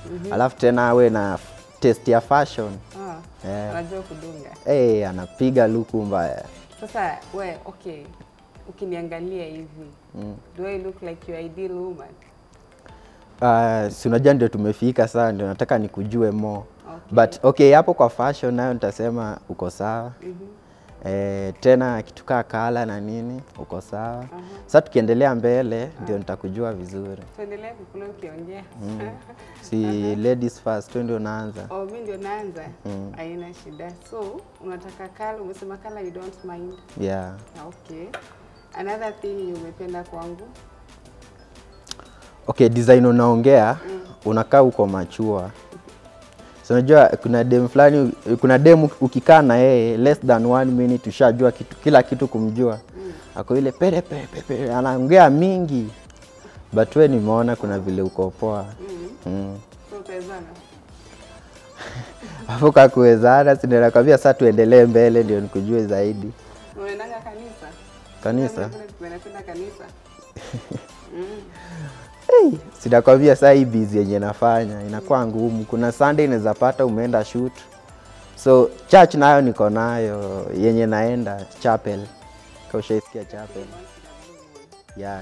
Alafu tena awe na taste ya fashion. Anajua kudunga. Anapiga luku mbaya. Sasa we okay. Ukiniangalia hivi. Do I look like your ideal woman? Si unajua ndio tumefika sana, ndio nataka nikujue more. But okay, hapo kwa fashion nayo nitasema uko sawa. Tena kitukaa kala na nini uko sawa. Sasa tukiendelea mbele ndio nitakujua vizuri. Tuendelee kukula ukiongea. Si ladies first, tu ndio naanza. Mimi ndio naanza. Haina shida. So, unataka kala, umesema kala you don't mind. Yeah. Okay. Another thing umependa kwangu? Okay, design unaongea, unakaa uko machua. So unajua kuna dem ukikaa na yeye less than 1 minute ushajua kila kitu kumjua. Ako ile pere anaongea mingi. But wewe nimeona kuna vile uko poa. So utawezana? Hapo kwa kuwezana si ndio nakwambia sasa tuendelee mbele ndio nikujue zaidi. Unaendanga kanisa? Kanisa? Unapenda kanisa? Sitakwambia saa hii busy yenye nafanya inakuwa ngumu. Kuna Sunday inaweza pata umeenda shoot. So church nayo niko nayo yenye naenda chapel. Kwa ushaisikia chapel. Yeah.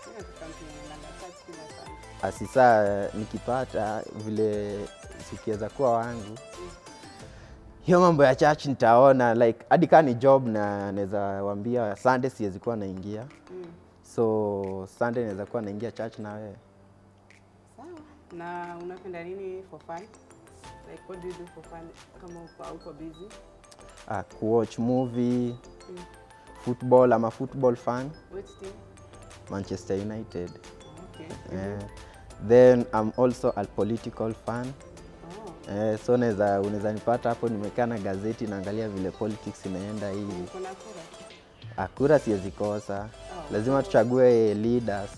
Asisa nikipata vile sikiweza kuwa wangu. Hiyo mambo ya church nitaona like hadi kama ni job na naweza waambia Sunday siwezi kuwa naingia. So Sunday naweza kuwa naingia church na wewe. Sawa. Na unapenda nini for fun? Like what do you do for fun kama uko busy? Watch movie, football. I'm a football fan. Which team? Manchester United. Okay. Then I'm also a political fan. So unaweza nipata hapo nimekaa na gazeti naangalia vile politics inaenda hivi. Kuna kura? Kura siwezi kosa. Lazima tuchague leaders.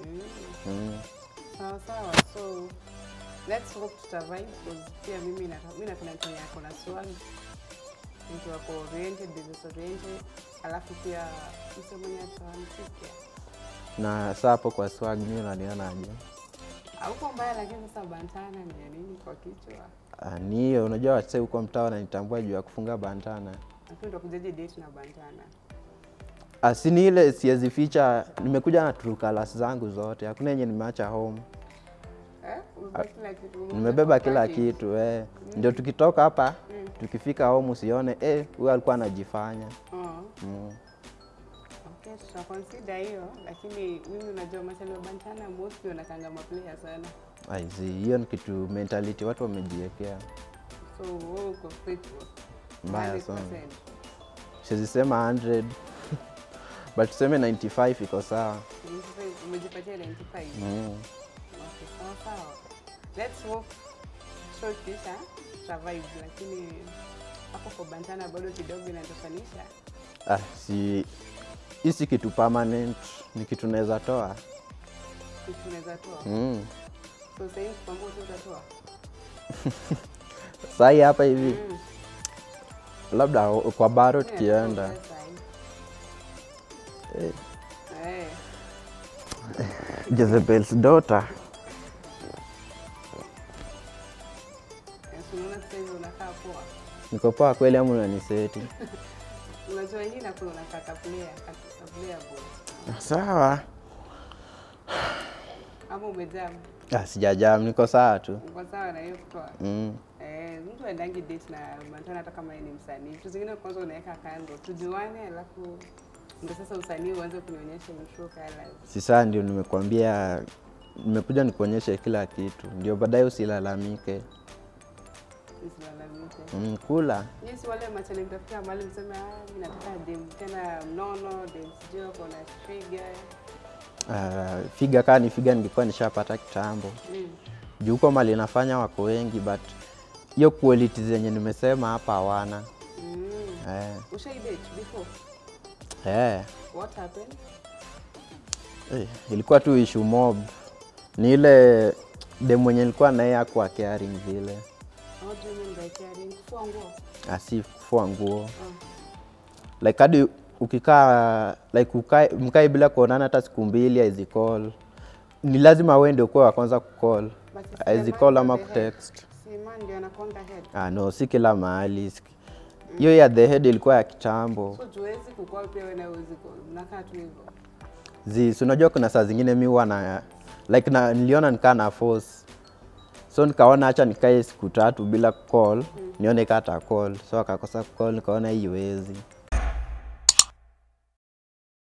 Sawa. So let's hope to survive because pia mimi napenda mtu yako na swag. Mtu wako oriented, business oriented. Alafu pia msemeni atamsikia. Na sasa hapo kwa swag mimi unaniona aje? Hauko mbaya lakini sasa bandana ni nini kwa kichwa? Niyo unajua wase huko mtaa wananitambua juu ya kufunga bandana. Napenda kujaje date na bandana. Asini ile siwezi ficha, nimekuja na true colors zangu zote. Hakuna yenye nimeacha home. Kila kitu. Nimebeba kila kitu Ndio tukitoka hapa, tukifika home usione huyu alikuwa anajifanya. Okay, tutaconsider hiyo, lakini mimi unajua machalo bandana mostly unakanga maplayer sana. Hiyo ni kitu mentality watu wamejiwekea. So wewe uko faithful. Mbaya sana. Siwezi sema 100 but tuseme 95 iko sawa. Umejipatia 95. Okay, sawa. Let's hope short kisha survive, lakini hapo kwa bandana bado kidogo inatoshanisha. Hisi kitu permanent, ni kitu naweza toa. Kitu naweza toa? So sasa hivi mambo utatoa? Sasa hapa hivi. Labda kwa baro tukienda. Jezebel's daughter. Unakaa poa? Niko poa kweli ama unaniseti? Unajua hii na kuna unataka player bora. Sawa. Ama umejam? Sijajam, niko sawa tu. Uko sawa na hiyo kutoa? Mtu aendangi date na bandana hata kama yeye ni msanii. Vitu zingine kwanza unaweka kando. Tujuane alafu ndio sasa usanii uanze kunionyesha mshoka live. Sasa ndio nimekuambia nimekuja nikuonyeshe kila kitu. Ndio baadaye usilalamike. Usilalamike. Kula. Yes, wale machale mtafikia mahali mseme mimi nataka dem tena mnono, dem sijui kuna figure. Figa kama ni figa nilikuwa nishapata kitambo. Juu huko mali nafanya wako wengi but hiyo quality zenye nimesema hapa hawana. Ushaidate before? What happened? Ilikuwa tu issue mob. Ni ile dem mwenye nilikuwa naye hakuwa caring vile. What do you mean by caring? Kufua nguo? Si kufua nguo. Like hadi ukikaa like mkae bila kuonana hata siku mbili hizi call. Ni lazima wewe ndio kwa kwanza kucall. Hizi call ama kutext. Si man ndio anakonga head. No, si kila mahali. Hiyo ya the head ilikuwa ya kitambo. So juwezi kukua pia wewe na uwezi unakaa tu hivyo. Si unajua kuna saa zingine mimi huwa na like niliona nikaa na force. So nikaona acha nikae siku 3 bila call, nione kata call. So akakosa call, nikaona hii iwezi.